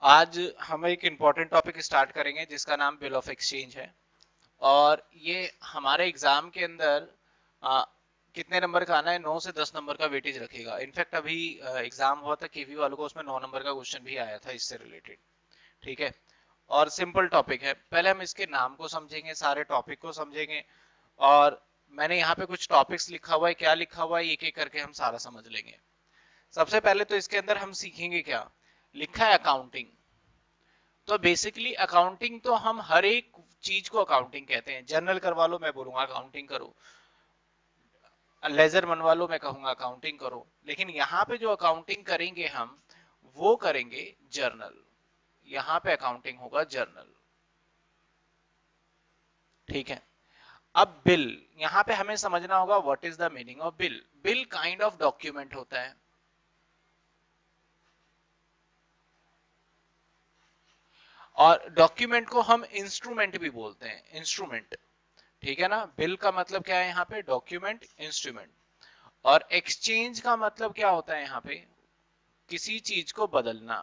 आज हम एक इम्पॉर्टेंट टॉपिक स्टार्ट करेंगे जिसका नाम बिल ऑफ एक्सचेंज है। और ये हमारे एग्जाम के अंदर आ, कितने नंबर का आना है, 9 से 10 नंबर का वेटेज रखेगा। इनफैक्ट अभी एग्जाम हुआ था केवी वालों को, उसमें 9 नंबर का क्वेश्चन भी आया था इससे रिलेटेड। ठीक है। और सिंपल टॉपिक है। पहले हम इसके नाम को समझेंगे, सारे टॉपिक को समझेंगे। और मैंने यहाँ पे कुछ टॉपिक्स लिखा हुआ है, क्या लिखा हुआ है एक एक करके हम सारा समझ लेंगे। सबसे पहले तो इसके अंदर हम सीखेंगे क्या लिखा है, अकाउंटिंग। तो बेसिकली अकाउंटिंग तो हम हर एक चीज को अकाउंटिंग कहते हैं। जर्नल करवा लो, मैं बोलूंगा अकाउंटिंग करो। लेजर बनवा लो, मैं कहूंगा अकाउंटिंग करो। लेकिन यहाँ पे जो अकाउंटिंग करेंगे हम, वो करेंगे जर्नल। यहाँ पे अकाउंटिंग होगा जर्नल। ठीक है। अब बिल, यहाँ पे हमें समझना होगा what is the meaning of bill. Bill kind of document होता है। और डॉक्यूमेंट को हम इंस्ट्रूमेंट भी बोलते हैं, इंस्ट्रूमेंट। ठीक है ना। बिल का मतलब क्या है यहाँ पे, डॉक्यूमेंट, इंस्ट्रूमेंट। और एक्सचेंज का मतलब क्या होता है यहाँ पे, किसी चीज को बदलना।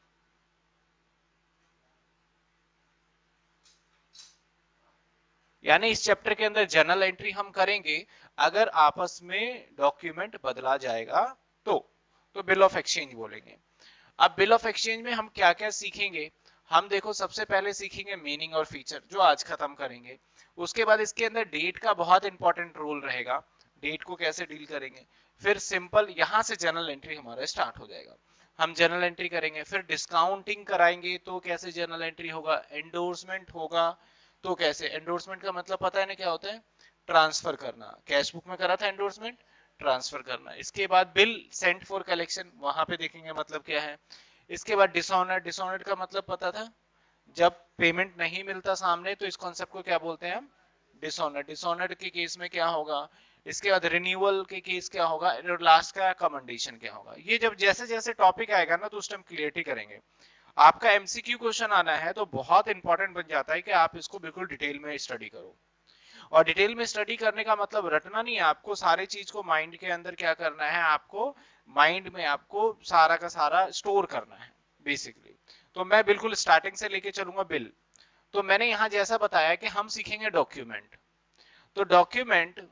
यानी इस चैप्टर के अंदर जर्नल एंट्री हम करेंगे, अगर आपस में डॉक्यूमेंट बदला जाएगा तो बिल ऑफ एक्सचेंज बोलेंगे। अब बिल ऑफ एक्सचेंज में हम क्या क्या सीखेंगे। हम देखो सबसे पहले सीखेंगे मीनिंग और फीचर, जो आज खत्म करेंगे। उसके बाद इसके अंदर डेट का बहुत इंपॉर्टेंट रोल रहेगा, डेट को कैसे डील करेंगे। फिर सिंपल यहां से जर्नल एंट्री हमारा स्टार्ट हो जाएगा। हम जर्नल एंट्री करेंगे, फिर डिस्काउंटिंग कराएंगे तो कैसे जर्नल एंट्री होगा, एंडोर्समेंट होगा तो कैसे। एंडोर्समेंट का मतलब पता है ना क्या होता है, ट्रांसफर करना। कैश बुक में करा था एंडोर्समेंट, ट्रांसफर करना। इसके बाद बिल सेंट फॉर कलेक्शन, वहां पे देखेंगे मतलब क्या है। इसके बाद डिसऑनर, डिसऑनर का मतलब पता था, जब पेमेंट नहीं मिलता सामने तो इस कॉन्सेप्ट को क्या बोलते हैं हम, डिसऑनर। डिसऑनर के केस में क्या होगा। इसके बाद रिन्यूअल के केस क्या होगा, और लास्ट का कमेंडेशन क्या होगा। ये जब जैसे जैसे टॉपिक आएगा ना तो उस टाइम क्लियरिटी करेंगे। आपका एमसीक्यू क्वेश्चन आना है तो बहुत इंपॉर्टेंट बन जाता है कि आप इसको बिल्कुल डिटेल में स्टडी करो। और डिटेल में स्टडी करने का मतलब रटना नहीं है, आपको सारे चीज को माइंड के अंदर क्या करना है, आपको माइंड में आपको सारा का सारा स्टोर करना है बेसिकली। तो मैं बिल्कुल स्टार्टिंग से लेके चलूंगा बिल। तो मैंने यहां जैसा बताया कि हम सीखेंगे डॉक्यूमेंट। तो डॉक्यूमेंट,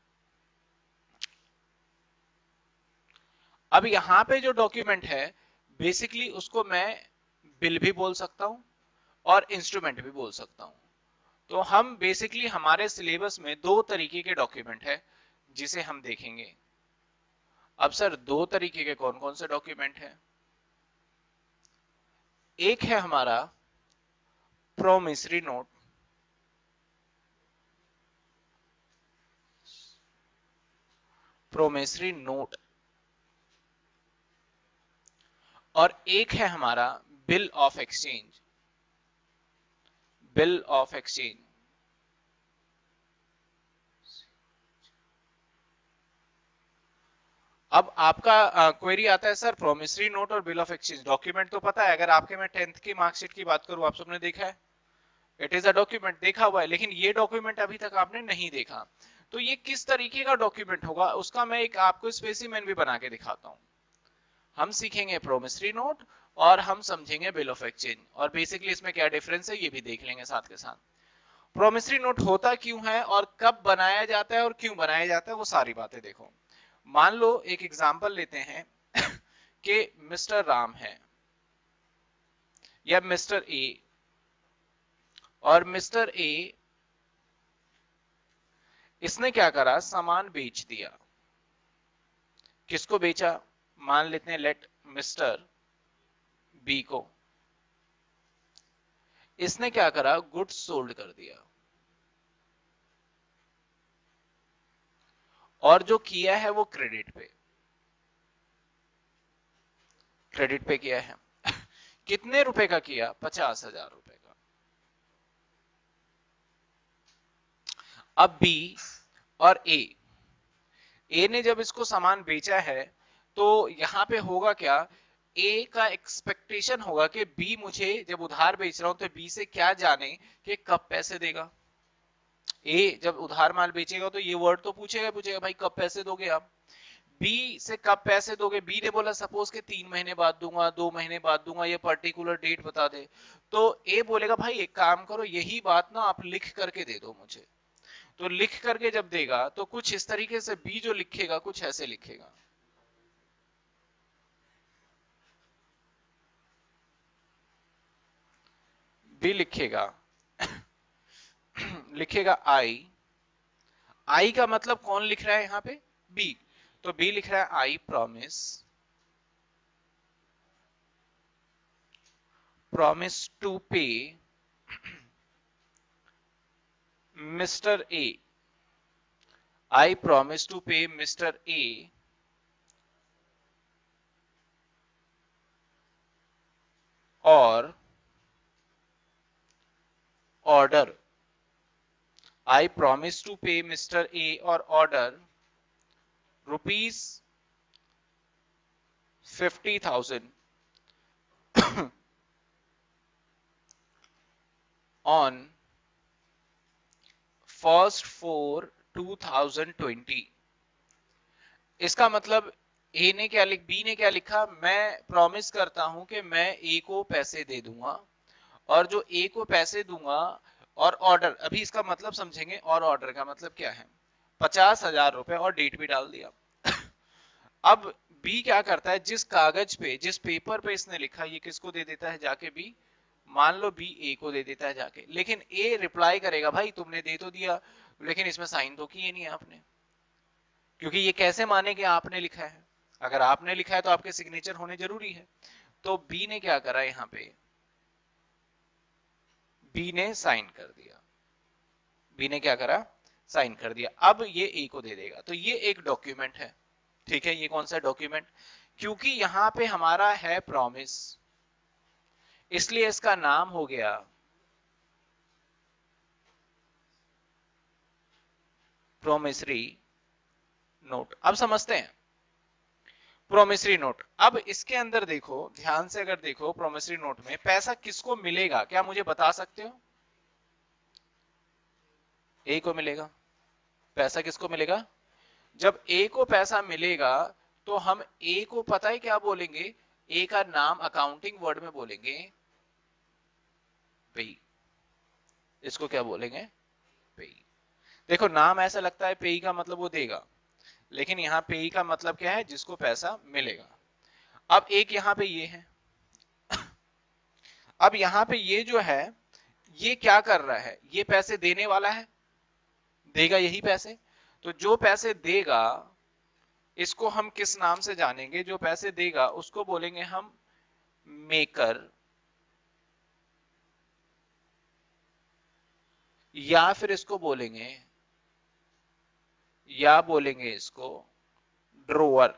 अब यहां पे जो डॉक्यूमेंट है बेसिकली उसको मैं बिल भी बोल सकता हूं और इंस्ट्रूमेंट भी बोल सकता हूं। तो हम बेसिकली हमारे सिलेबस में दो तरीके के डॉक्यूमेंट है जिसे हम देखेंगे। अब सर दो तरीके के कौन कौन से डॉक्यूमेंट हैं। एक है हमारा प्रोमिसरी नोट, प्रोमिसरी नोट। और एक है हमारा bill of exchange, bill of exchange. अब आपका क्वेरी आता है सर प्रोमिसरी नोट और बिल ऑफ एक्सचेंज डॉक्यूमेंट तो पता है। अगर आपके मैं 10th की मार्कशीट की बात करूं, आप सबने देखा है, इट इज अ डॉक्यूमेंट, देखा हुआ है। लेकिन ये डॉक्यूमेंट अभी तक आपने नहीं देखा। तो ये किस तरीके का डॉक्यूमेंट होगा उसका मैं एक आपको स्पेसिमेन भी बना के दिखाता हूं। हम सीखेंगे प्रोमिसरी नोट और हम समझेंगे बिल ऑफ एक्सचेंज, और बेसिकली इसमें क्या डिफरेंस है ये भी देख लेंगे साथ के साथ। प्रोमिसरी नोट होता क्यों है और कब बनाया जाता है और क्यों बनाया जाता है, वो सारी बातें देखो। मान लो एक एग्जांपल लेते हैं कि मिस्टर राम है या मिस्टर ए, और मिस्टर ए इसने क्या करा, सामान बेच दिया। किसको बेचा, मान लेते हैं लेट मिस्टर बी को। इसने क्या करा, गुड्स सोल्ड कर दिया। और जो किया है वो क्रेडिट पे, क्रेडिट पे किया है। कितने रुपए का किया, 50,000 रुपए का। अब बी और ए ने जब इसको सामान बेचा है तो यहां पे होगा क्या, ए का एक्सपेक्टेशन होगा कि बी मुझे जब उधार बेच रहा हूं तो बी से क्या जाने कि कब पैसे देगा। ए जब उधार माल बेचेगा तो ये वर्ड तो पूछेगा पूछेगा भाई कब पैसे दोगे आप। बी से कब पैसे दोगे? बी ने बोला सपोज के 3 महीने बाद दूंगा, 2 महीने बाद दूंगा, ये पर्टिकुलर डेट बता दे। तो ए बोलेगा भाई एक काम करो, यही बात ना आप लिख करके दे दो मुझे। तो लिख करके जब देगा तो कुछ इस तरीके से बी जो लिखेगा कुछ ऐसे लिखेगा। बी लिखेगा लिखेगा आई। आई का मतलब कौन लिख रहा है यहां पे? बी। तो बी लिख रहा है I promise to pay mister A. I promise to pay mister A or order. I promise to pay mister A or order ₹50,000 on 1st 4/2020। इसका मतलब ए ने क्या बी ने क्या लिखा? मैं प्रॉमिस करता हूं कि मैं ए को पैसे दे दूंगा, और जो ए को पैसे दूंगा और ऑर्डर, अभी इसका मतलब समझेंगे। और ऑर्डर का मतलब क्या है? 50,000 रुपए, और डेट भी डाल दिया। अब बी क्या करता है, जिस कागज पे जिस पेपर पे इसने लिखा ये किसको दे देता है जाके? बी। मान लो बी ए को दे देता है जाके, लेकिन ए रिप्लाई करेगा भाई तुमने दे तो दिया लेकिन इसमें साइन तो किए नहीं आपने, क्योंकि ये कैसे माने कि आपने लिखा है? अगर आपने लिखा है तो आपके सिग्नेचर होने जरूरी है। तो बी ने क्या करा यहाँ पे? बी ने साइन कर दिया। बी ने क्या करा? साइन कर दिया। अब ये ए को दे देगा, तो ये एक डॉक्यूमेंट है। ठीक है, ये कौन सा डॉक्यूमेंट? क्योंकि यहां पे हमारा है प्रॉमिस, इसलिए इसका नाम हो गया प्रोमिसरी नोट। अब समझते हैं प्रोमिसरी नोट। अब इसके अंदर देखो, ध्यान से अगर देखो, प्रोमिसरी नोट में पैसा किसको मिलेगा, क्या मुझे बता सकते हो? ए को मिलेगा। पैसा किसको मिलेगा? जब ए को पैसा मिलेगा तो हम ए को पता है क्या बोलेंगे? ए का नाम अकाउंटिंग वर्ड में बोलेंगे पेई। इसको क्या बोलेंगे? पेई। देखो नाम ऐसा लगता है पेई का मतलब वो देगा, लेकिन यहाँ पेई का मतलब क्या है? जिसको पैसा मिलेगा। अब एक यहाँ पे ये है। अब यहाँ पे ये जो है ये क्या कर रहा है? ये पैसे देने वाला है, देगा यही पैसे। तो जो पैसे देगा इसको हम किस नाम से जानेंगे? जो पैसे देगा उसको बोलेंगे हम मेकर, या फिर इसको बोलेंगे इसको ड्रोअर।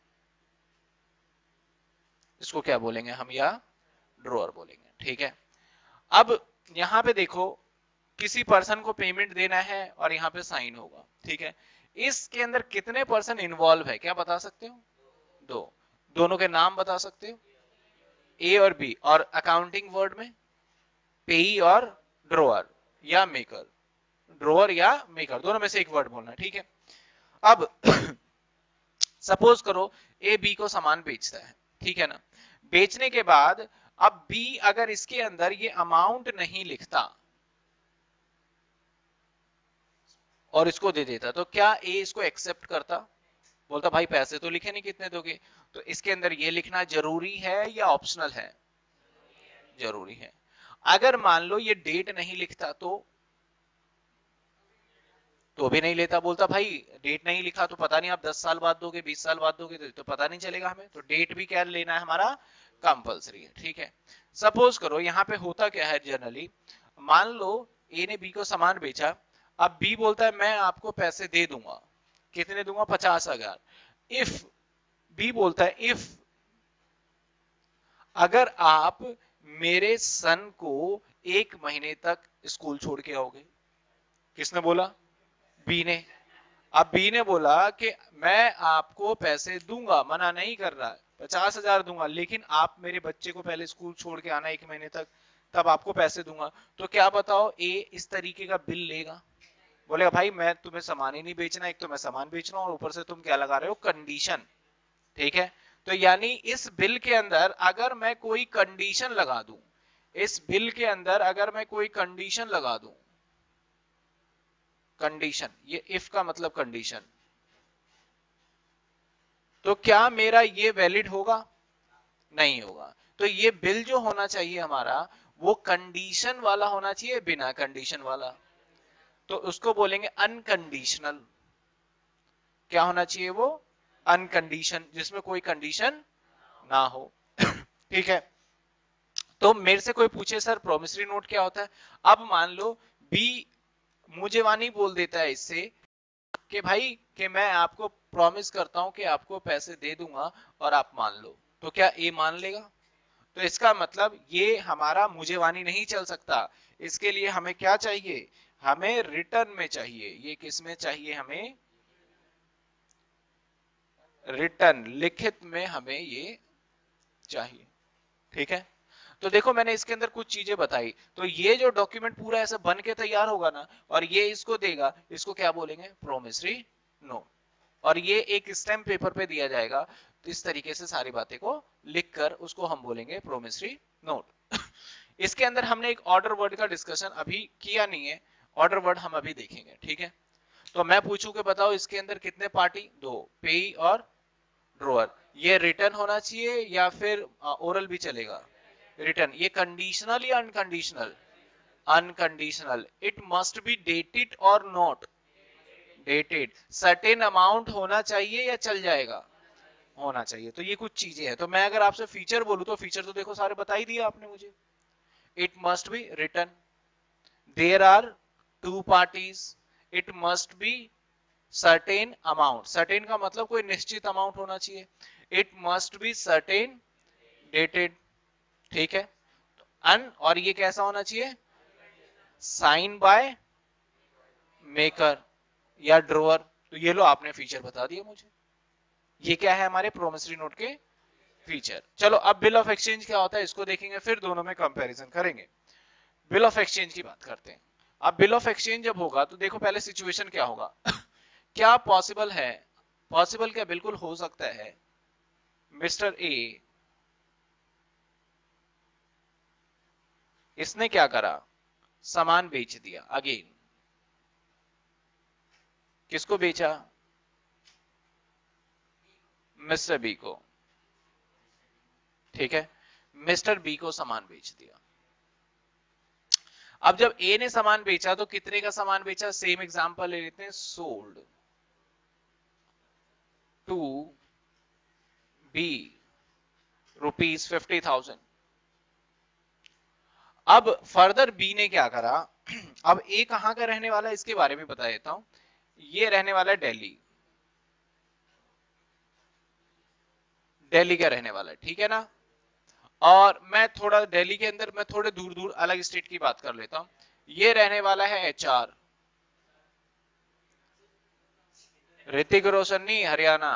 इसको क्या बोलेंगे हम? या ड्रोअर बोलेंगे। ठीक है। अब यहां पे देखो किसी पर्सन को पेमेंट देना है और यहाँ पे साइन होगा। ठीक है, इसके अंदर कितने पर्सन इन्वॉल्व है क्या बता सकते हो? दो। दोनों के नाम बता सकते हो? ए और बी। और अकाउंटिंग वर्ड में पेई और ड्रोअर या मेकर। ड्रोअर या मेकर दोनों में से एक वर्ड बोलना। ठीक है। अब सपोज करो ए बी को सामान बेचता है, ठीक है ना? बेचने के बाद अब बी अगर इसके अंदर ये अमाउंट नहीं लिखता और इसको दे देता, तो क्या ए इसको एक्सेप्ट करता? बोलता भाई पैसे तो लिखे नहीं, कितने दोगे? तो इसके अंदर ये लिखना जरूरी है या ऑप्शनल है? जरूरी है। अगर मान लो ये डेट नहीं लिखता तो भी नहीं लेता। बोलता भाई डेट नहीं लिखा तो पता नहीं आप 10 साल बाद दोगे, 20 साल बाद दोगे, तो पता नहीं चलेगा हमें। तो डेट भी क्या लेना है हमारा? कंपलसरी है। ठीक है। सपोज करो यहाँ पे होता क्या है जनरली, मान लो ए ने बी को सामान बेचा। अब बी बोलता है मैं आपको पैसे दे दूंगा। कितने दूंगा? 50,000। इफ बी बोलता है इफ अगर आप मेरे सन को 1 महीने तक स्कूल छोड़ के आओगे। किसने बोला? बी ने। अब बी ने बोला कि मैं आपको पैसे दूंगा, मना नहीं कर रहा है, 50,000 दूंगा, लेकिन आप मेरे बच्चे को पहले स्कूल छोड़ के आना 1 महीने तक, तब आपको पैसे दूंगा। तो क्या बताओ ए इस तरीके का बिल लेगा? बोलेगा भाई मैं तुम्हें सामान ही नहीं बेचना, एक तो मैं सामान बेच रहा हूँ और ऊपर से तुम क्या लगा रहे हो, कंडीशन। ठीक है, तो यानी इस बिल के अंदर अगर मैं कोई कंडीशन लगा दूं, इस बिल के अंदर अगर मैं कोई कंडीशन लगा दूं, कंडीशन, ये इफ का मतलब कंडीशन, तो क्या मेरा ये वैलिड होगा? नहीं होगा। तो ये बिल जो होना चाहिए हमारा, वो कंडीशन वाला होना चाहिए, बिना कंडीशन वाला। तो उसको बोलेंगे अनकंडीशनल। क्या होना चाहिए वो? अनकंडीशन, जिसमें कोई कंडीशन ना हो। ठीक है, तो मेरे से कोई पूछे सर प्रोमिसरी नोट क्या होता है, अब मान लो बी मुझे वानी बोल देता है इससे कि भाई कि मैं आपको प्रॉमिस करता हूं कि आपको पैसे दे दूंगा और आप मान लो, तो क्या ए मान लेगा? तो इसका मतलब ये हमारा मुझे वानी नहीं चल सकता। इसके लिए हमें क्या चाहिए? हमें रिटर्न में चाहिए। ये किस में चाहिए? हमें रिटर्न, लिखित में हमें ये चाहिए। ठीक है, तो देखो मैंने इसके अंदर कुछ चीजें बताई, तो ये जो डॉक्यूमेंट पूरा ऐसा बन के तैयार होगा ना, और ये इसको देगा, इसको क्या बोलेंगे? Promissory note. और ये एक स्टैम्प पेपर पे दिया जाएगा, तो इस तरीके से सारी बातें को लिखकर उसको हम बोलेंगे प्रोमिसरी नोट। इसके अंदर हमने एक ऑर्डर वर्ड का डिस्कशन अभी किया नहीं है, ऑर्डर वर्ड हम अभी देखेंगे। ठीक है, तो मैं पूछूं कि बताओ इसके अंदर कितने पार्टी? दो, पेई और ड्रोअर। ये रिटर्न होना चाहिए या फिर ओरल भी चलेगा? रिटर्न। ये कंडीशनल या unconditional? Unconditional. It must be dated or not dated. Certain amount होना चाहिए या चल जाएगा? होना चाहिए। तो ये कुछ चीजें हैं। तो मैं अगर आपसे फीचर बोलूं तो फीचर तो देखो सारे बता ही दिया आपने मुझे। It must be return, there are two parties, it must be certain amount, certain का मतलब कोई निश्चित अमाउंट होना चाहिए, it must be certain dated. ठीक है, अन, और ये कैसा होना चाहिए? साइन बाय मेकर या ड्रोअर। तो ये लो आपने फीचर बता दिया मुझे। ये क्या है? हमारे प्रोमिसरी नोट के फीचर। चलो अब बिल ऑफ एक्सचेंज क्या होता है इसको देखेंगे, फिर दोनों में कंपैरिजन करेंगे। बिल ऑफ एक्सचेंज की बात करते हैं। अब बिल ऑफ एक्सचेंज जब होगा तो देखो पहले सिचुएशन क्या होगा। क्या पॉसिबल है, पॉसिबल क्या बिल्कुल हो सकता है, मिस्टर ए इसने क्या करा? सामान बेच दिया। अगेन किसको बेचा? मिस्टर बी को। ठीक है, मिस्टर बी को सामान बेच दिया। अब जब ए ने सामान बेचा तो कितने का सामान बेचा? सेम एग्जांपल ले लेते हैं, सोल्ड टू बी ₹50,000। अब फर्दर बी ने क्या करा? अब ए कहां का रहने वाला है इसके बारे में बता देता हूं। ये रहने वाला है दिल्ली, दिल्ली का रहने वाला है। ठीक है ना, और मैं थोड़ा दिल्ली के अंदर मैं थोड़े दूर दूर अलग स्टेट की बात कर लेता हूं। ये रहने वाला है एचआर, ऋतिक रोशन नहीं, हरियाणा।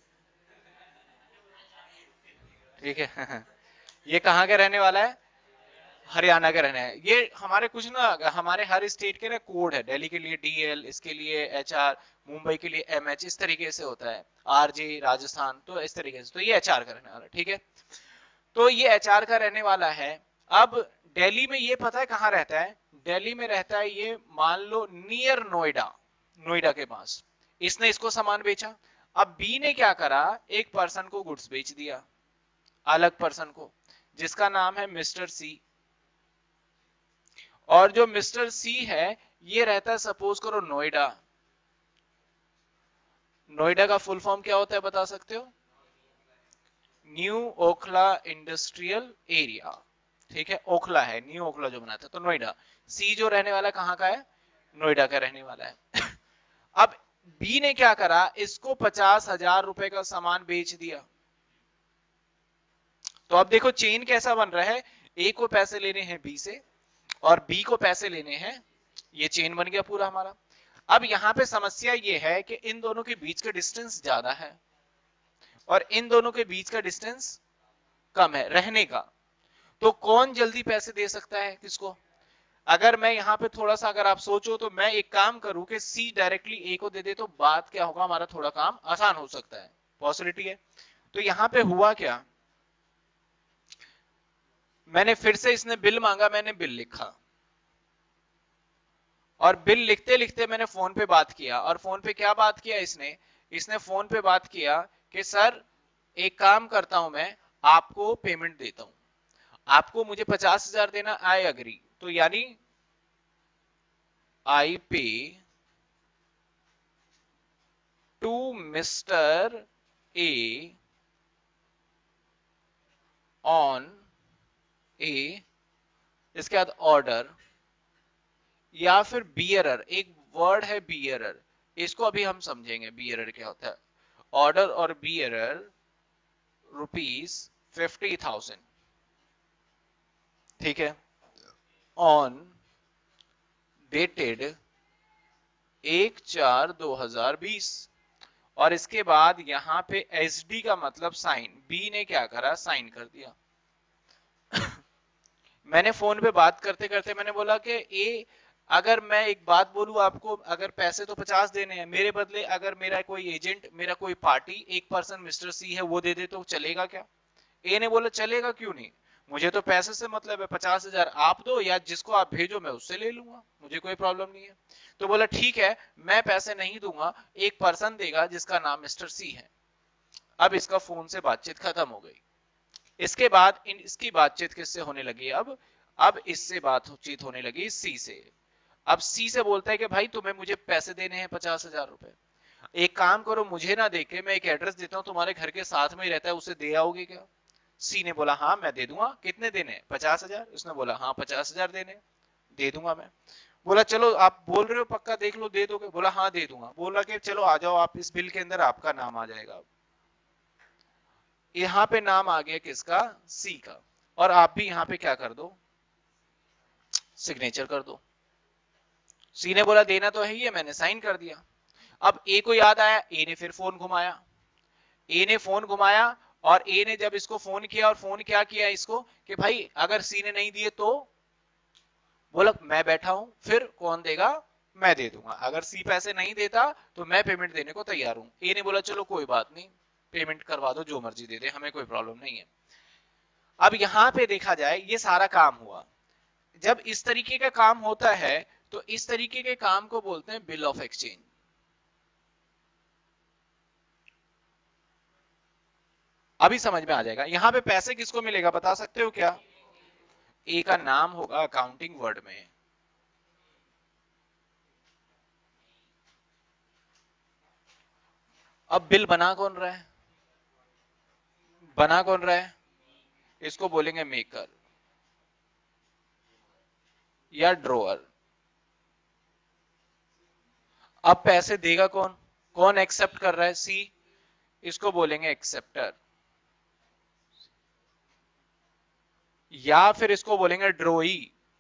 ठीक है। ये कहाँ का रहने वाला है? हरियाणा का रहना है। ये हमारे कुछ ना, हमारे हर स्टेट के ना कोड है, दिल्ली के लिए डीएल, इसके लिए एचआर, मुंबई के लिए एमएच, इस तरीके से होता है, आरजे राजस्थान, तो इस तरीके से। तो ये एचआर का रहने वाला है। ठीक है, तो ये एचआर का रहने वाला है। अब दिल्ली में ये पता है कहाँ रहता है? दिल्ली में रहता है ये, मान लो नियर नोएडा, नोएडा के पास। इसने इसको सामान बेचा। अब बी ने क्या करा? एक पर्सन को गुड्स बेच दिया, अलग पर्सन को, जिसका नाम है मिस्टर सी। और जो मिस्टर सी है ये रहता है सपोज करो नोएडा। नोएडा का फुल फॉर्म क्या होता है बता सकते हो? New Okhla industrial area. ठीक है, ओखला है, न्यू ओखला जो बनाता है, तो नोएडा। सी जो रहने वाला है कहाँ का है? नोएडा का रहने वाला है। अब बी ने क्या करा? इसको 50,000 रुपए का सामान बेच दिया। तो अब देखो चेन कैसा बन रहा है, ए को पैसे लेने हैं बी से और बी को पैसे लेने हैं, ये चेन बन गया पूरा हमारा। अब यहां पे समस्या ये है कि इन दोनों के बीच का डिस्टेंस ज्यादा है और इन दोनों के बीच का डिस्टेंस कम है रहने का। तो कौन जल्दी पैसे दे सकता है किसको? अगर मैं यहाँ पे थोड़ा सा अगर आप सोचो तो मैं एक काम करूं कि सी डायरेक्टली ए को दे दे तो बात क्या होगा, हमारा थोड़ा काम आसान हो सकता है, पॉसिबिलिटी है। तो यहाँ पे हुआ क्या, मैंने फिर से, इसने बिल मांगा, मैंने बिल लिखा, और बिल लिखते लिखते मैंने फोन पे बात किया। और फोन पे क्या बात किया इसने, इसने फोन पे बात किया कि सर एक काम करता हूं, मैं आपको पेमेंट देता हूं, आपको मुझे 50,000 देना, आई अग्री। तो यानी I pay to mister A on A, इसके बाद ऑर्डर, या फिर बियरर, एक वर्ड है बियरर, इसको अभी हम समझेंगे बियरर क्या होता है। ऑर्डर और बियरर ₹50,000, ठीक है, ऑन डेटेड 1/4/2020। और इसके बाद यहाँ पे एसडी का मतलब साइन, बी ने क्या करा, साइन कर दिया। मैंने फोन पे बात करते करते मैंने बोला कि ए, अगर मैं एक बात बोलूं आपको, अगर पैसे तो 50 देने हैं, मेरे बदले अगर मेरा कोई एजेंट, मेरा कोई पार्टी, एक पर्सन मिस्टर सी है, वो दे दे तो चलेगा क्या? ए ने बोला चलेगा, क्यों नहीं, मुझे तो पैसे से मतलब है, 50,000 आप दो या जिसको आप भेजो मैं उससे ले लूंगा, मुझे कोई प्रॉब्लम नहीं है। तो बोला ठीक है, मैं पैसे नहीं दूंगा, एक पर्सन देगा जिसका नाम मिस्टर सी है। अब इसका फोन से बातचीत खत्म हो गई। इसके बाद इसकी बातचीत किससे होने लगी, अब इससे बातचीत होने लगी सी से। अब सी से बोलता है कि भाई तुम्हें मुझे पैसे देने हैं 50,000 रुपए, एक काम करो, मुझे ना देके मैं एक एड्रेस देता हूँ तुम्हारे घर के साथ में ही रहता है, उसे दे आओगे क्या? सी ने बोला हाँ मैं दे दूंगा, कितने देने, 50,000? उसने बोला हाँ 50,000 देने, दे दूंगा मैं। बोला चलो आप बोल रहे हो पक्का, देख लो दे दोगे? बोला हाँ दे दूंगा। बोला कि चलो आ जाओ आप, इस बिल के अंदर आपका नाम आ जाएगा। यहाँ पे नाम आ गया किसका, सी का, और आप भी यहाँ पे क्या कर दो, सिग्नेचर कर दो। सी ने बोला देना तो है ही है, मैंने साइन कर दिया। अब ए को याद आया, ए ने फिर फोन घुमाया, ए ने फोन घुमाया, और ए ने जब इसको फोन किया, और फोन क्या किया इसको कि भाई अगर सी ने नहीं दिए तो, बोला मैं बैठा हूं, फिर कौन देगा, मैं दे दूंगा, अगर सी पैसे नहीं देता तो मैं पेमेंट देने को तैयार हूं। ए ने बोला चलो कोई बात नहीं, पेमेंट करवा दो, जो मर्जी दे दे, हमें कोई प्रॉब्लम नहीं है। अब यहां पे देखा जाए ये सारा काम हुआ। जब इस तरीके का काम होता है तो इस तरीके के काम को बोलते हैं बिल ऑफ एक्सचेंज। अभी समझ में आ जाएगा। यहां पे पैसे किसको मिलेगा बता सकते हो क्या? ए का नाम होगा अकाउंटिंग वर्ड में, अब बिल बना कौन रहा है, बना कौन रहा है, इसको बोलेंगे मेकर या ड्रोअर। अब पैसे देगा कौन, कौन एक्सेप्ट कर रहा है, सी, इसको बोलेंगे एक्सेप्टर, या फिर इसको बोलेंगे ड्रोई,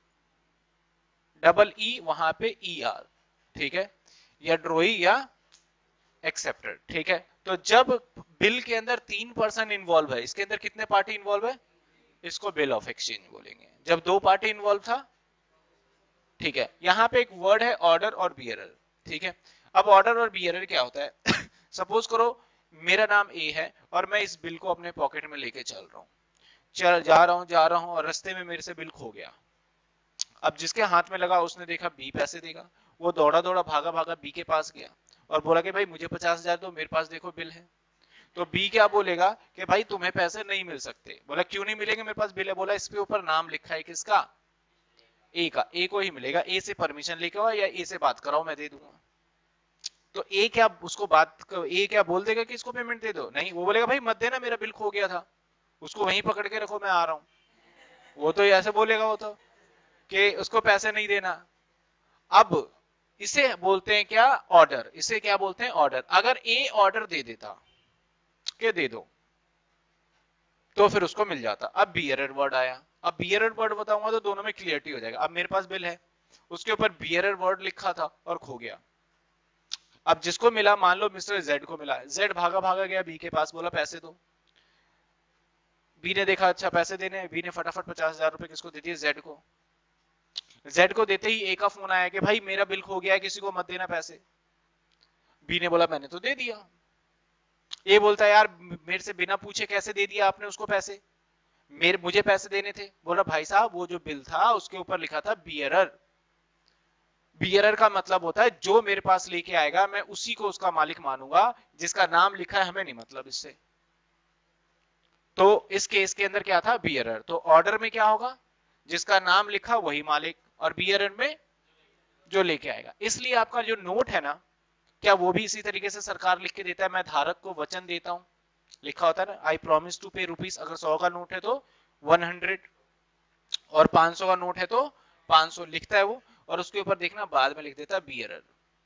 डबल ई वहां पे ई आर, ठीक है, या ड्रोई या एक्सेप्टर, ठीक है। तो जब बिल के अंदर 3 पर्सन इन्वॉल्व है, इसके अंदर कितने पार्टी इन्वॉल्व है, इसको बिल ऑफ एक्सचेंज बोलेंगे। जब 2 पार्टी इन्वॉल्व था, ठीक है। यहां पे एक वर्ड है ऑर्डर और बियरर, ठीक है। अब ऑर्डर और बियरर क्या होता है सपोज करो मेरा नाम ए है और मैं इस बिल को अपने पॉकेट में लेके चल रहा हूँ, चल जा रहा हूँ और रास्ते में मेरे से बिल खो गया। अब जिसके हाथ में लगा उसने देखा बी पैसे देगा, वो दौड़ा दौड़ा भागा भागा बी के पास गया और बोला कि भाई मुझे 50,000 दो, मेरे पास देखो बिल है। तो बी क्या बोलेगा कि भाई तुम्हें पैसे नहीं मिल सकते। बोला क्यों नहीं मिलेंगे, मेरे पास बिल है। बोला इसके ऊपर नाम लिखा है किसका, ए का, ए को ही मिलेगा, ए से परमिशन लेके आओ या ए से बात कराओ, मैं दे दूंगा। तो ए क्या उसको ए क्या बोल देगा कि इसको पेमेंट दे दो, नहीं, वो बोलेगा भाई मत देना, मेरा बिल खो गया था, उसको वहीं पकड़ के रखो, मैं आ रहा हूं। वो तो ऐसे बोलेगा, वो तो कि उसको पैसे नहीं देना। अब इसे बोलते हैं क्या, ऑर्डर, इसे क्या बोलते हैं, ऑर्डर। अगर ए ऑर्डर दे देता के दे दो तो फिर उसको मिल जाता। अब बियरर वर्ड आया, अब बियरर वर्ड बताऊंगा तो दोनों में क्लियरिटी हो जाएगा। अब मेरे पास बिल है, उसके ऊपर बियरर वर्ड लिखा था और खो गया। अब जिसको मिला, मान लो मिस्टर जेड को मिला, जेड भागा भागा गया बी के पास, बोला पैसे दो। बी ने देखा अच्छा पैसे देने, बी ने फटाफट 50,000 रुपए किसको दे दिए, जेड को। जेड को देते ही ए का फोन आया कि भाई मेरा बिल खो गया है, किसी को मत देना पैसे। बी ने बोला मैंने तो दे दिया। ए बोलता है यार मेरे से बिना पूछे कैसे दे दिया आपने उसको पैसे, मुझे पैसे देने थे। बोला भाई साहब वो जो बिल था उसके ऊपर लिखा था बियरर। बियरर का मतलब होता है जो मेरे पास लेके आएगा मैं उसी को उसका मालिक मानूंगा, जिसका नाम लिखा है हमें नहीं मतलब इससे। तो इस केस के अंदर क्या था, बियरर। तो ऑर्डर में क्या होगा, जिसका नाम लिखा वही मालिक, और बियरर में जो लेके आएगा। इसलिए आपका जो नोट है ना, क्या वो भी इसी तरीके से सरकार लिख के देता है, मैं धारक को वचन देता हूं, लिखा होता है ना, I promise to pay rupees. अगर 100 का नोट है तो 100, और 500 का नोट है तो 500 लिखता है वो, और उसके ऊपर देखना बाद में लिख देता है बियरर।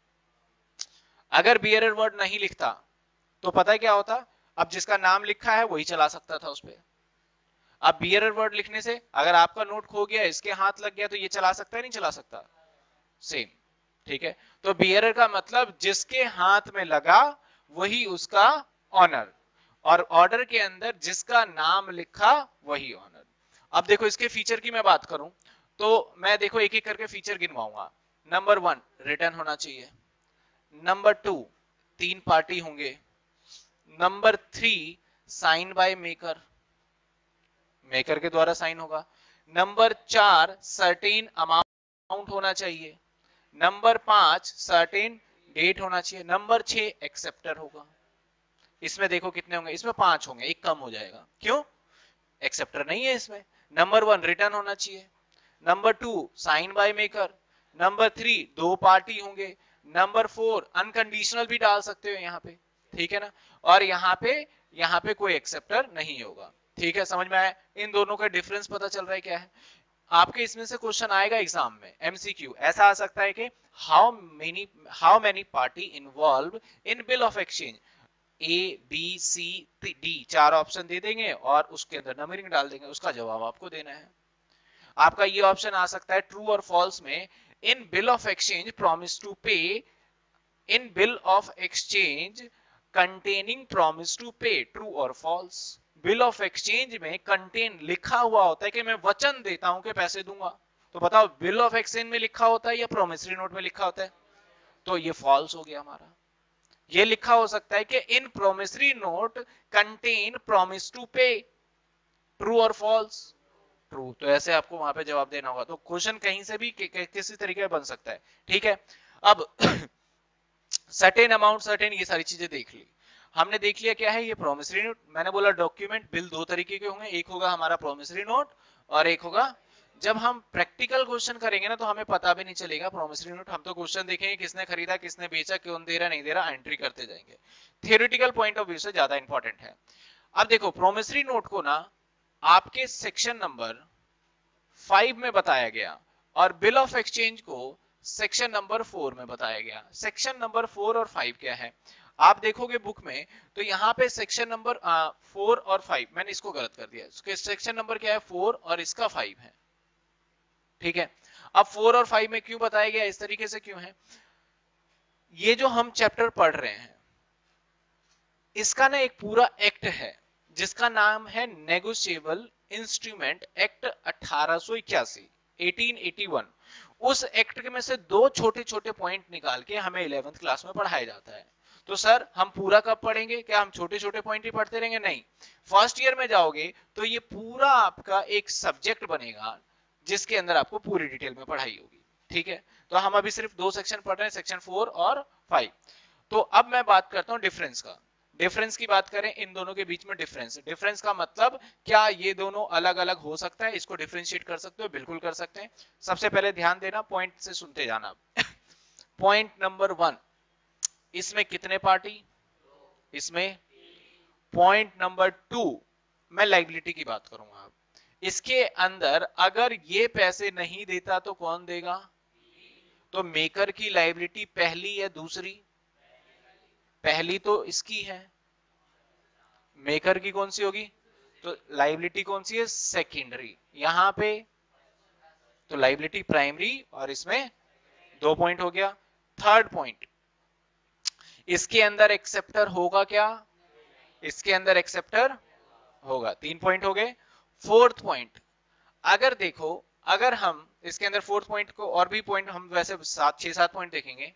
अगर बियरर वर्ड नहीं लिखता तो पता है क्या होता, अब जिसका नाम लिखा है वही चला सकता था उस पर। अब बियरर वर्ड लिखने से अगर आपका नोट खो गया, इसके हाथ लग गया, तो ये चला सकता है नहीं चला सकता, सेम। ठीक है, तो बियरर का मतलब जिसके हाथ में लगा वही उसका ऑनर, और ऑर्डर के अंदर जिसका नाम लिखा वही ऑनर। अब देखो इसके फीचर की मैं बात करूं तो मैं देखो एक एक करके फीचर गिनवाऊंगा। नंबर 1 रिटर्न होना चाहिए। नंबर 2 3 पार्टी होंगे। Number 3 sign by maker, maker के द्वारा साइन होगा। नंबर 4 सर्टेन अमाउंट होना चाहिए। नंबर 5 सर्टेन डेट होना चाहिए। नंबर 6 एक्सेप्टर होगा। इसमें देखो कितने होंगे, इसमें 5 होंगे, एक कम हो जाएगा, क्यों, एक्सेप्टर नहीं है इसमें। नंबर 1 रिटर्न होना चाहिए। Number 2 sign by maker. Number 3 2 party होंगे। नंबर 4 अनकंडीशनल भी डाल सकते हो यहाँ पे, ठीक है ना, और यहाँ पे कोई एक्सेप्टर नहीं होगा। ठीक है, समझ में आया, इन दोनों का डिफरेंस पता चल रहा है क्या है। आपके इसमें से क्वेश्चन आएगा एग्जाम में, एमसीक्यू ऐसा आ सकता है कि how many party involve in bill of exchange. A B C D 4 option दे देंगे और उसके अंदर नंबरिंग डाल देंगे, उसका जवाब आपको देना है। आपका ये ऑप्शन आ सकता है ट्रू और फॉल्स में, in bill of exchange promise to pay, in bill of exchange containing promise to pay, true और फॉल्स। बिल ऑफ एक्सचेंज में कंटेन लिखा हुआ होता है कि मैं वचन देता हूं कि पैसे दूंगा, तो बताओ बिल ऑफ एक्सचेंज में लिखा होता है या प्रोमिसरी नोट में लिखा होता है, तो ये फॉल्स हो गया हमारा। ये लिखा हो सकता है कि in promissory note contain promise to pay, true और फॉल्स, ट्रू। तो ऐसे आपको वहां पे जवाब देना होगा। तो क्वेश्चन कहीं से भी किसी तरीके बन सकता है, ठीक है। अब सर्टेन अमाउंट, सर्टेन, ये सारी चीजें देख ली हमने, देख लिया क्या है ये प्रोमिसरी नोट। मैंने बोला डॉक्यूमेंट बिल दो तरीके के होंगे, एक होगा हमारा प्रोमिसरी नोट और एक होगा, जब हम प्रैक्टिकल क्वेश्चन करेंगे ना तो हमें पता भी नहीं चलेगा प्रोमिसरी नोट, हम तो क्वेश्चन देखेंगे किसने खरीदा किसने बेचा, कौन दे रहा नहीं दे रहा, एंट्री करते जाएंगे। थियोरेटिकल पॉइंट ऑफ व्यू से ज्यादा इंपॉर्टेंट है। अब देखो प्रोमिसरी नोट को ना आपके सेक्शन नंबर 5 में बताया गया और बिल ऑफ एक्सचेंज को सेक्शन नंबर 4 में बताया गया। सेक्शन नंबर 4 और 5 क्या है, आप देखोगे बुक में तो यहाँ पे सेक्शन नंबर 4 और 5, मैंने इसको गलत कर दिया, इसके सेक्शन नंबर क्या है 4 और इसका 5 है, ठीक है। अब 4 और 5 में क्यों बताया गया, इस तरीके से क्यों है, ये जो हम चैप्टर पढ़ रहे हैं इसका ना एक पूरा एक्ट है जिसका नाम है नेगोशिएबल इंस्ट्रूमेंट एक्ट 1881, 1881। उस एक्ट में से दो छोटे छोटे पॉइंट निकाल के हमें 11th क्लास में पढ़ाया जाता है। तो सर हम पूरा कब पढ़ेंगे, क्या हम छोटे छोटे पॉइंट ही पढ़ते रहेंगे, नहीं। फर्स्ट ईयर में जाओगे तो ये पूरा आपका एक सब्जेक्ट बनेगा जिसके अंदर आपको पूरी डिटेल में पढ़ाई होगी, ठीक है। तो हम अभी सिर्फ दो सेक्शन पढ़ रहे हैं, सेक्शन 4 और 5। तो अब मैं बात करता हूं डिफरेंस का। डिफरेंस की बात करें, इन दोनों के बीच में डिफरेंस, डिफरेंस का मतलब क्या ये दोनों अलग अलग हो सकता है, इसको डिफरेंशिएट कर सकते हो, बिल्कुल कर सकते हैं। सबसे पहले ध्यान देना, पॉइंट से सुनते जाना। पॉइंट नंबर 1, इसमें कितने पार्टी, इसमें। पॉइंट नंबर 2, मैं लायबिलिटी की बात करूंगा। इसके अंदर अगर ये पैसे नहीं देता तो कौन देगा, तो मेकर की लायबिलिटी पहली या दूसरी, पहली तो इसकी है, मेकर की कौन सी होगी, तो लायबिलिटी कौन सी है, सेकेंडरी। यहां पे तो लायबिलिटी प्राइमरी और इसमें 2 पॉइंट हो गया। थर्ड पॉइंट, इसके अंदर एक्सेप्टर होगा क्या, इसके अंदर एक्सेप्टर होगा, 3 पॉइंट हो गए। फोर्थ पॉइंट, अगर देखो अगर हम इसके अंदर फोर्थ पॉइंट को और भी पॉइंट हम वैसे 6-7 पॉइंट देखेंगे।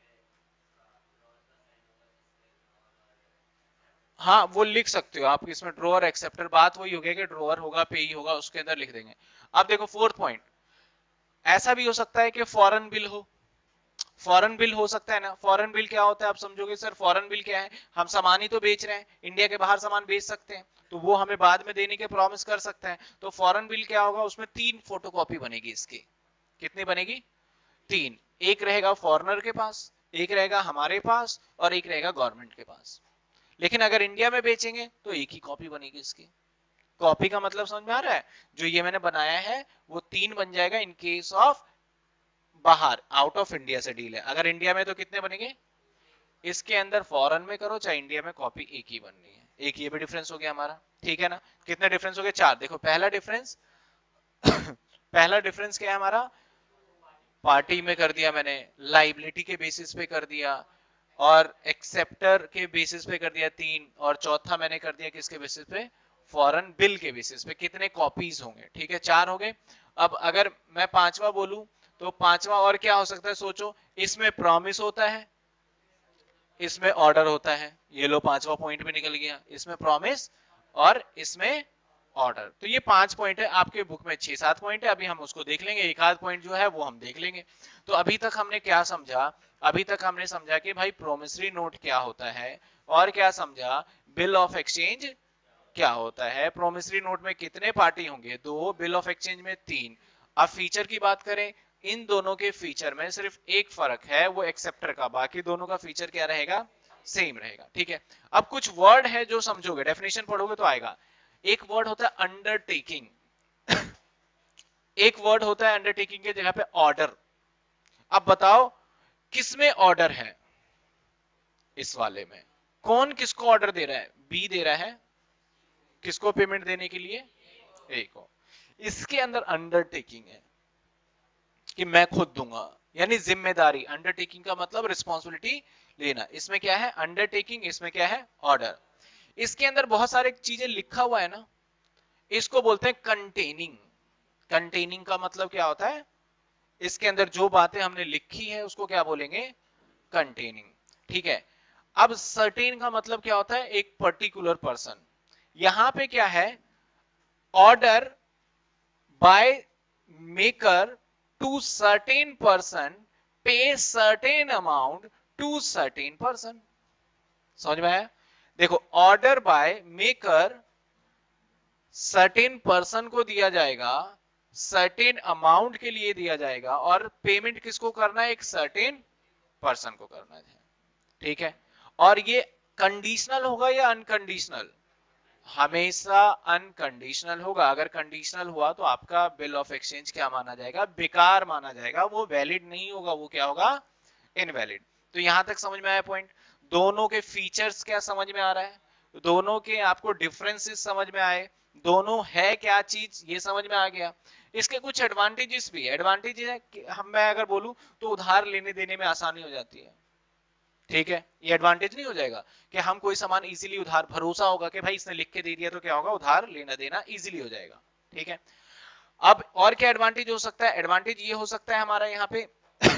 हाँ वो लिख सकते हो आप इसमें, ड्रॉअर एक्सेप्टर, बात वही होगी कि ड्रॉअर होगा पेई होगा उसके अंदर लिख देंगे। अब देखो फोर्थ पॉइंट, ऐसा भी हो सकता है कि फॉरेन बिल हो। फॉरेन बिल हो सकता है ना। फॉरेन बिल क्या होता है आप समझोगे सर, फॉरेन बिल क्या है, हम सामान ही तो बेच रहे हैं, इंडिया के बाहर सामान बेच सकते हैं तो वो हमें बाद में देने के प्रॉमिस कर सकते हैं। तो फॉरेन बिल क्या होगा, उसमें 3 फोटोकॉपी बनेगी इसकी। कितनी बनेगी? 3। एक रहेगा फॉरेनर के पास, एक रहेगा हमारे पास और एक रहेगा गवर्नमेंट के पास। लेकिन अगर इंडिया में बेचेंगे तो एक ही कॉपी बनेगी इसकी। कॉपी का मतलब समझ में आ रहा है? जो ये मैंने बनाया है वो 3 बन जाएगा इन केस ऑफ बाहर, आउट ऑफ इंडिया से डील है। अगर इंडिया में तो कितने बनेंगे? इसके अंदर फॉरेन में करो चाहे इंडिया में, कॉपी एक ही बननी है। एक ये भी डिफरेंस हो गया हमारा, ठीक है ना। कितने डिफरेंस हो गए? 4। देखो पहला डिफरेंस पहला डिफरेंस क्या है हमारा, पार्टी में कर दिया मैंने, लाइबिलिटी के बेसिस पे कर दिया, और एक्सेप्टर के बेसिस पे कर दिया 3, और चौथा मैंने कर दिया किसके बेसिस पे? फॉरेन बिल के बेसिस पे। कितने कॉपीज होंगे? ठीक है 4 हो गए। अब अगर मैं पांचवा बोलूं तो पांचवा और क्या हो सकता है सोचो, इसमें प्रॉमिस होता है, इसमें ऑर्डर होता है। ये लो पांचवा पॉइंट भी निकल गया, इसमें प्रॉमिस और इसमें ऑर्डर। तो ये 5 पॉइंट है, आपके बुक में 6-7 पॉइंट है, अभी हम उसको देख लेंगे, एक आध पॉइंट जो है वो हम देख लेंगे। तो अभी तक हमने क्या समझा? अभी तक हमने समझा कि भाई प्रोमिसरी नोट क्या होता है, और क्या समझा, बिल ऑफ एक्सचेंज क्या होता है। प्रोमिसरी नोट में कितने पार्टी होंगे? 2, बिल ऑफ एक्सचेंज में 3। अब फीचर की बात करें, इन दोनों के फीचर में सिर्फ एक फर्क है, वो एक्सेप्टर का, बाकी दोनों का फीचर क्या रहेगा? सेम रहेगा, ठीक है। अब कुछ वर्ड है जो समझोगे, डेफिनेशन पढ़ोगे तो आएगा। एक वर्ड होता है अंडरटेकिंग, एक वर्ड होता है अंडरटेकिंग के जगह पे ऑर्डर। अब बताओ किसमें ऑर्डर है? इस वाले में कौन किसको ऑर्डर दे रहा है? बी दे रहा है किसको पेमेंट देने के लिए? ए को। इसके अंदर अंडरटेकिंग है कि मैं खुद दूंगा, यानी जिम्मेदारी। अंडरटेकिंग का मतलब रिस्पॉन्सिबिलिटी लेना। इसमें क्या है? अंडरटेकिंग। इसमें क्या है? ऑर्डर। इसके अंदर बहुत सारे चीजें लिखा हुआ है ना, इसको बोलते हैं कंटेनिंग। कंटेनिंग का मतलब क्या होता है? इसके अंदर जो बातें हमने लिखी है उसको क्या बोलेंगे? कंटेनिंग, ठीक है। अब सर्टेन का मतलब क्या होता है? एक पर्टिकुलर पर्सन। यहां पे क्या है? Order by maker to certain person, पे certain amount to certain person. समझ में आया? देखो order by maker certain person को दिया जाएगा, सर्टेन अमाउंट के लिए दिया जाएगा, और पेमेंट किसको करना है? एक सर्टेन पर्सन को करना है, ठीक है। और ये कंडीशनल होगा या अनकंडीशनल? हमेशा अनकंडीशनल होगा। अगर कंडीशनल हुआ तो आपका बिल ऑफ एक्सचेंज क्या माना जाएगा? बेकार माना जाएगा, वो वैलिड नहीं होगा, वो क्या होगा? इनवैलिड। तो यहां तक समझ में आया पॉइंट? दोनों के फीचर्स क्या समझ में आ रहा है? दोनों के आपको डिफरेंसेस समझ में आए? दोनों है क्या चीज ये समझ में आ गया? इसके कुछ एडवांटेजेस भी है। एडवांटेज है कि हम, मैं अगर बोलूं तो उधार लेने देने में आसानी हो जाती है, ठीक है। ये एडवांटेज नहीं हो जाएगा कि हम कोई सामान इजीली उधार, भरोसा होगा कि भाई इसने लिख के दे दिया तो क्या होगा? उधार लेना देना इजीली हो जाएगा, ठीक है। अब और क्या एडवांटेज हो सकता है? एडवांटेज ये हो सकता है हमारा यहाँ पे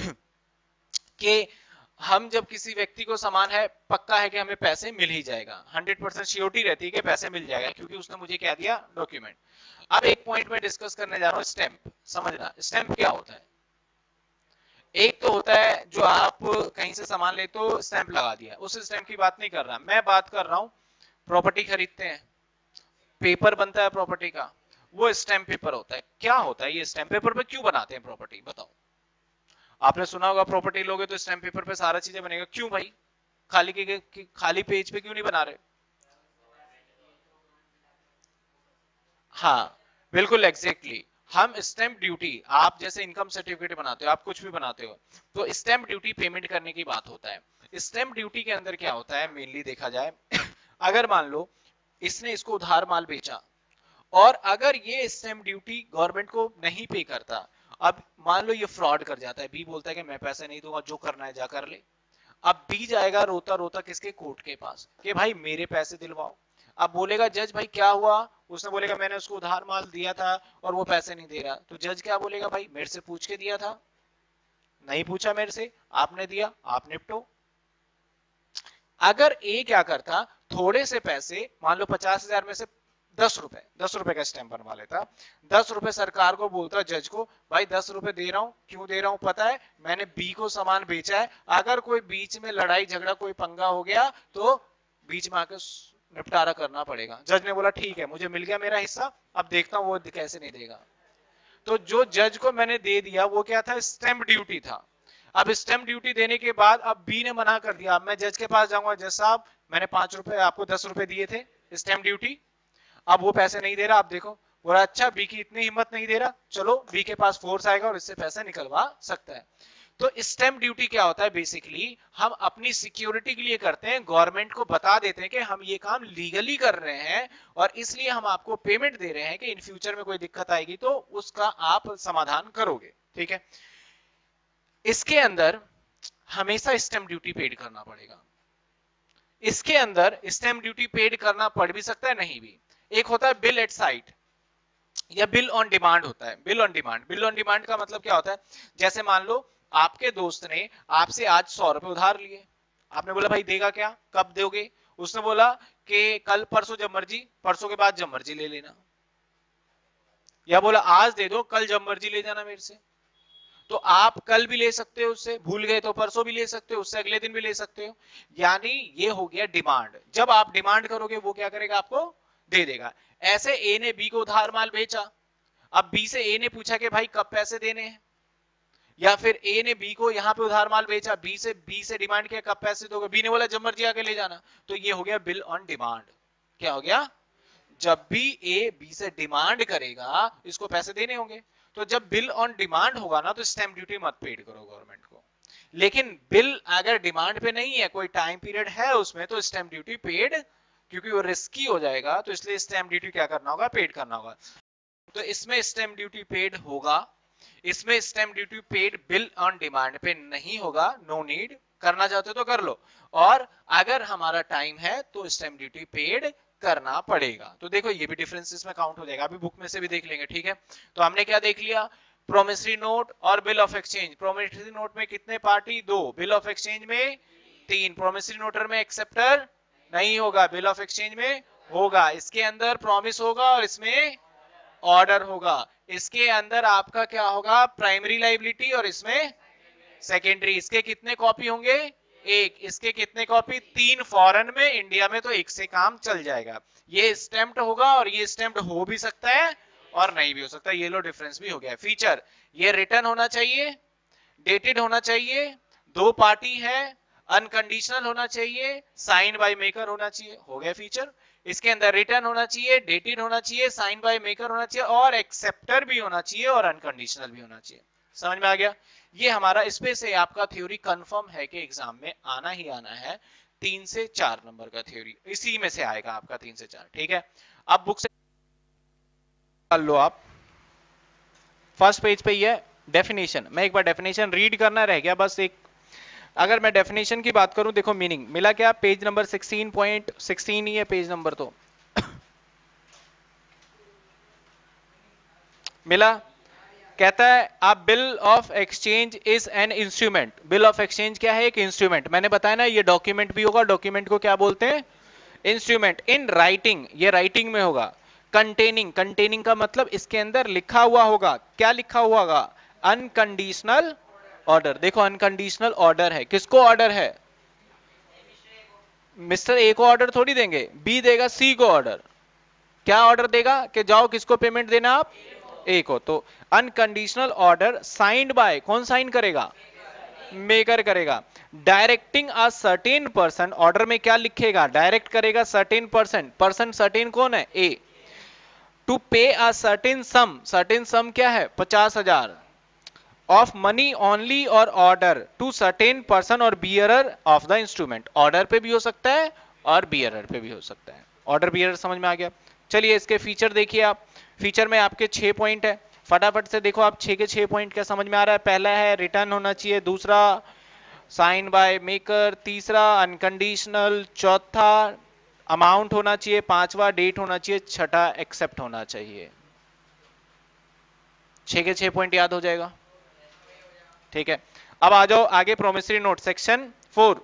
कि हम जब किसी व्यक्ति को सामान है, पक्का है कि हमें पैसे मिल ही जाएगा, 100% श्योरिटी रहती है कि पैसे मिल जाएगा, क्योंकि उसने मुझे क्या दिया? डॉक्यूमेंट। अब एक पॉइंट में डिस्कस करने जा रहा हूं, स्टैंप। समझना स्टैंप क्या होता है। एक तो होता है जो आप कहीं से सामान ले तो स्टैंप लगा दिया, उस स्टैंप की बात नहीं कर रहा मैं, बात कर रहा हूं प्रॉपर्टी खरीदते हैं, पेपर बनता है प्रॉपर्टी का, वो स्टैंप पेपर होता है। क्या होता है ये स्टैंप पेपर पे? क्यों बनाते हैं प्रॉपर्टी? बताओ। आपने सुना होगा प्रॉपर्टी लोगे तो स्टैंप पेपर पे सारा चीजें बनेगा, क्यों भाई? खाली पेज पे क्यों नहीं बना रहे? हाँ बिल्कुल एग्जैक्टली। हम स्टैंप ड्यूटी, आप जैसे इनकम सर्टिफिकेट बनाते हो, आप कुछ भी बनाते हो, तो स्टैंप ड्यूटी पेमेंट करने की बात होता है। स्टैंप ड्यूटी के अंदर क्या होता है मेनली देखा जाए अगर मान लो इसने इसको उधार माल बेचा, और अगर ये स्टैंप ड्यूटी गवर्नमेंट को नहीं पे करता, अब मान लो ये फ्रॉड कर जाता है, बी बोलता है कि मैं पैसे नहीं दूंगा, जो करना है जा कर ले। अब बी जाएगा रोता रोता किसके? कोर्ट के पास, कि भाई मेरे पैसे दिलवाओ। अब बोलेगा जज भाई क्या हुआ, उसने बोलेगा मैंने उसको उधार माल दिया था और वो पैसे नहीं दे रहा, तो जज क्या बोलेगा, भाई मेरे से पूछ के दिया था, नहीं पूछा मेरे से, आपने दिया, आप निपटो। अगर ए क्या करता, थोड़े से पैसे, मान लो 50,000 में से 10 रुपए का स्टैंप बनवा लेता, 10 रुपए सरकार को बोलता, जज को, भाई 10 रुपए दे रहा हूं, क्यों दे रहा हूं पता है, मैंने बी को सामान बेचा है, अगर कोई बीच में लड़ाई झगड़ा कोई पंगा हो गया तो बीच में आकर निपटारा करना पड़ेगा। जज ने बोला ठीक है, मुझे मिल गया मेरा हिस्सा, अब देखता हूं वो कैसे नहीं देगा। तो जो जज को मैंने दे दिया वो क्या था, स्टैंप ड्यूटी था। अब स्टैंप ड्यूटी देने के बाद अब बी ने मना कर दिया, अब मैं जज के पास जाऊंगा, जज साहब मैंने 5 रुपए आपको 10 रुपए दिए थे स्टैंप ड्यूटी, अब वो पैसे नहीं दे रहा, आप देखो। बोला अच्छा, बी की इतनी हिम्मत नहीं दे रहा, चलो बी के पास फोर्स आएगा और इससे पैसे निकलवा सकता है। तो स्टैंप ड्यूटी क्या होता है, बेसिकली हम अपनी सिक्योरिटी के लिए करते हैं, गवर्नमेंट को बता देते हैं कि हम ये काम लीगली कर रहे हैं और इसलिए हम आपको पेमेंट दे रहे हैं कि इन फ्यूचर में कोई दिक्कत आएगी तो उसका आप समाधान करोगे, ठीक है। इसके अंदर हमेशा स्टैंप ड्यूटी पेड करना पड़ेगा। इसके अंदर स्टैंप ड्यूटी पेड करना पड़ भी सकता है, नहीं भी। एक होता है बिल एट साइट या बिल ऑन डिमांड होता है। Bill on demand, bill on demand का मतलब क्या होता है, जैसे मान लो आपके दोस्त ने आपसे आज 100 रुपए उधार लिए, आपने बोला भाई देगा क्या, कब दोगे, उसने बोला कि कल परसों जब मर्जी, परसों के बाद जब मर्जी ले लेना, या बोला आज दे दो कल जब मर्जी ले जाना मेरे से। तो आप कल भी ले सकते हो उससे, भूल गए तो परसों भी ले सकते हो, उससे अगले दिन भी ले सकते हो, यानी ये हो गया डिमांड। जब आप डिमांड करोगे वो क्या करेगा, आपको दे देगा। ऐसे ए ने बी को उधार माल बेचा, अब बी से ए ने पूछा कि भाई कब पैसे देने हैं, या फिर ए ने बी को यहां पे उधार माल बेचा, बी से डिमांड किया कब पैसे दोगे, बी ने बोला जब मर्जी आके ले जाना, तो ये हो गया बिल ऑन डिमांड। क्या हो गया, जब भी ए बी से डिमांड करेगा इसको पैसे देने होंगे, तो जब बिल ऑन डिमांड होगा ना तो स्टैंप ड्यूटी मत पेड करो गवर्नमेंट को। लेकिन बिल अगर डिमांड पे नहीं है, कोई टाइम पीरियड है उसमें, तो स्टैंप ड्यूटी पेड, क्योंकि वो रिस्की हो जाएगा, तो इसलिए स्टैंप ड्यूटी क्या करना होगा, पेड करना होगा। तो इसमें स्टैंप ड्यूटी पेड होगा, इसमें stamp duty paid bill on demand पे नहीं होगा, नो नीड, करना चाहते हो तो कर लो, और अगर हमारा टाइम है तो स्टैंप ड्यूटी पेड करना पड़ेगा। तो देखो ये भी डिफरेंस इसमें काउंट हो जाएगा, अभी बुक में से भी देख लेंगे, ठीक है। तो हमने क्या देख लिया, प्रोमिसरी नोट और bill of exchange. Promissory note में कितने पार्टी, 2, बिल ऑफ एक्सचेंज में 3। प्रोमिसरी नोटर में एक्सेप्टर नहीं होगा, बिल ऑफ एक्सचेंज में होगा। इसके अंदर प्रॉमिस होगा और इसमें ऑर्डर होगा। इसके अंदर आपका क्या होगा, प्राइमरी लाइबिलिटी, और इसमें सेकेंडरी। इसके कितने कॉपी होंगे, 1। इसके कितने कॉपी, 3। फॉरेन में, इंडिया में तो 1 से काम चल जाएगा। ये स्टैम्प्ड होगा और ये स्टैम्प्ड हो भी सकता है और नहीं भी हो सकता, ये लो डिफरेंस भी हो गया। फीचर, ये रिटर्न होना चाहिए, डेटेड होना चाहिए, 2 पार्टी है, अनकंडीशनल होना चाहिए, साइन बाय मेकर होना चाहिए, हो गया फीचर। इसके अंदर रिटर्न होना चाहिए, डेटेड होना चाहिए, साइन बाय मेकर होना चाहिए, और एक्सेप्टर भी होना चाहिए, और अनकंडीशनल भी होना चाहिए। समझ में आ गया। ये हमारा इसमें से आपका थ्योरी कंफर्म है कि एग्जाम में आना ही आना है, 3 से 4 नंबर का थ्योरी इसी में से आएगा आपका, 3 से 4, ठीक है। अब बुक से कर लो आप, फर्स्ट पेज पे ये डेफिनेशन, मैं एक बार डेफिनेशन रीड करना रह गया बस एक। अगर मैं डेफिनेशन की बात करूं, देखो मीनिंग मिला क्या, पेज नंबर 16.16 ही है पेज नंबर, तो मिला। कहता है a bill of exchange is an instrument. Bill of exchange क्या है, एक इंस्ट्रूमेंट। मैंने बताया ना ये डॉक्यूमेंट भी होगा, डॉक्यूमेंट को क्या बोलते हैं, इंस्ट्रूमेंट। इन राइटिंग, ये राइटिंग में होगा। कंटेनिंग, कंटेनिंग का मतलब इसके अंदर लिखा हुआ होगा। क्या लिखा हुआ होगा, अनकंडीशनल ऑर्डर। देखो अनकंडीशनल ऑर्डर है, किसको ऑर्डर है, मिस्टर ए को ऑर्डर थोड़ी देंगे, बी देगा सी को ऑर्डर। क्या ऑर्डर देगा कि जाओ किसको पेमेंट देना, आप ए को। तो अनकंडीशनल ऑर्डर साइंड बाय, कौन साइन करेगा, मेकर करेगा। Directing a certain person, order में क्या लिखेगा, डायरेक्ट करेगा सर्टेन पर्सन, पर्सन सर्टेन कौन है, ए, टू पे अ सर्टेन सम, सर्टेन सम क्या है 50,000 of money only or order to certain person or bearer of the instrument. Order पे भी हो सकता है और बियरर पे भी हो सकता है। ऑर्डर बियरर समझ में आ गया। चलिए इसके फीचर देखिए आप। फीचर में आपके 6 पॉइंट है, फटाफट से देखो आप 6 के 6 पॉइंट क्या समझ में आ रहा है। पहला है रिटर्न होना चाहिए, दूसरा साइन बाय मेकर, तीसरा अनकंडीशनल, चौथा अमाउंट होना चाहिए, पांचवा डेट होना चाहिए, छठा एक्सेप्ट होना चाहिए। 6 के 6 पॉइंट याद हो जाएगा। ठीक है, अब आ जाओ आगे प्रोमिसरी नोट सेक्शन 4।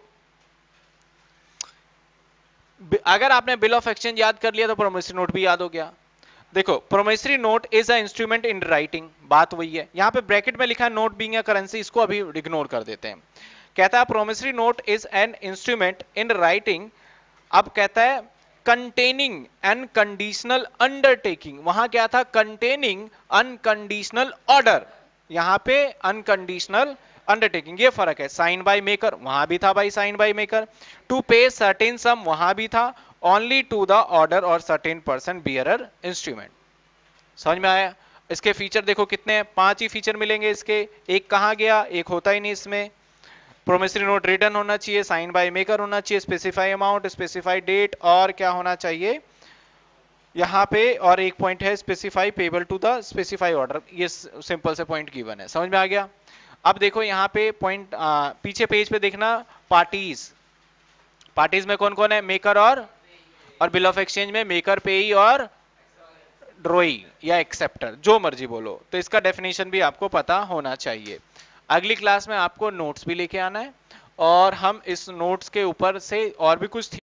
अगर आपने बिल ऑफ एक्सचेंज याद कर लिया तो प्रोमिसरी नोट भी याद हो गया। देखो promissory note is a instrument in writing, बात वही है। यहां पे ब्रैकेट में लिखा है नोट बीइंग अ करेंसी, इसको अभी इग्नोर कर देते हैं। कहता है promissory note is an instrument in writing. अब कहता है कंटेनिंग अनकंडीशनल अंडरटेकिंग, वहां क्या था कंटेनिंग अनकंडीशनल ऑर्डर, यहां पे अनकंडीशनल अंडरटेकिंग, ये फर्क है। साइन बाय मेकर वहां भी था भाई, sign by maker. To pay certain sum वहां भी था, only to the order or certain person bearer instrument. समझ में आया? इसके फीचर देखो कितने हैं, 5 ही फीचर मिलेंगे इसके, एक कहां गया, एक होता ही नहीं इसमें। प्रोमिसरी नोट रिटर्न होना चाहिए, साइन बाय मेकर होना चाहिए, स्पेसिफाई अमाउंट, स्पेसिफाई डेट, और क्या होना चाहिए यहां पे, और एक पॉइंट है specify payable to the specify order. ये सिंपल से पॉइंट गिवन है, समझ में आ गया? अब देखो यहाँ पे पॉइंट पीछे पेज पे देखना, पार्टीज। पार्टीज में कौन कौन है, मेकर और बिल ऑफ एक्सचेंज में मेकर, पेई और ड्रोई या एक्सेप्टर, जो मर्जी बोलो। तो इसका डेफिनेशन भी आपको पता होना चाहिए। अगली क्लास में आपको नोट्स भी लेके आना है, और हम इस नोट्स के ऊपर से और भी कुछ